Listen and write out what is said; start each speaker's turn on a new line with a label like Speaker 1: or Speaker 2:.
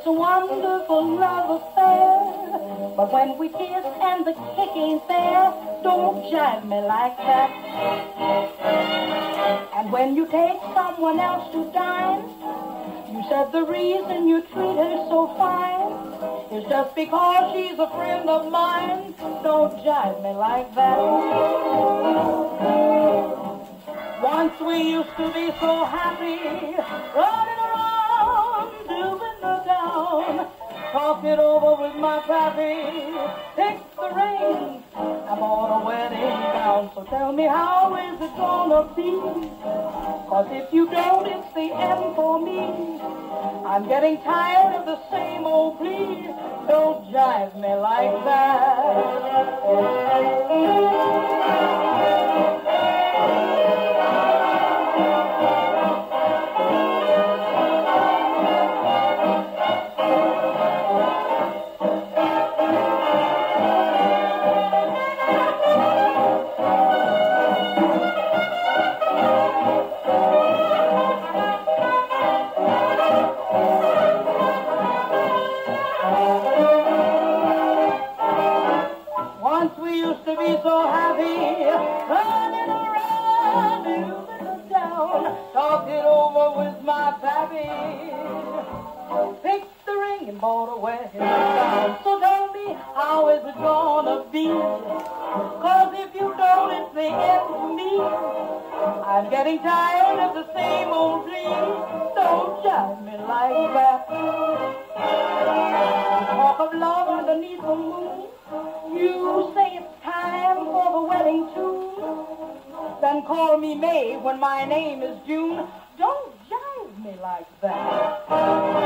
Speaker 1: It's a wonderful love affair. But when we kiss and the kick ain't there, don't jive me like that. And when you take someone else to dine, you said the reason you treat her so fine is just because she's a friend of mine. Don't jive me like that. Once we used to be so happy, running around, doing the down. Talk it over with my pappy, pick the ring, I bought a wedding gown. So tell me, how is it gonna be? 'Cause if you don't, it's the end for me. I'm getting tired of the same old plea. Don't jive me like that. So happy, running around, moving it down, talk it over with my pappy, picked the ring and bought a wedding gown. So tell me, how is it gonna be? 'Cause if you don't, it's the end for me. I'm getting tired of the same old plea. Don't jive me like that. Talk of love underneath the moon, you say it's time for the wedding tune. Then call me May when my name is June. Don't jive me like that.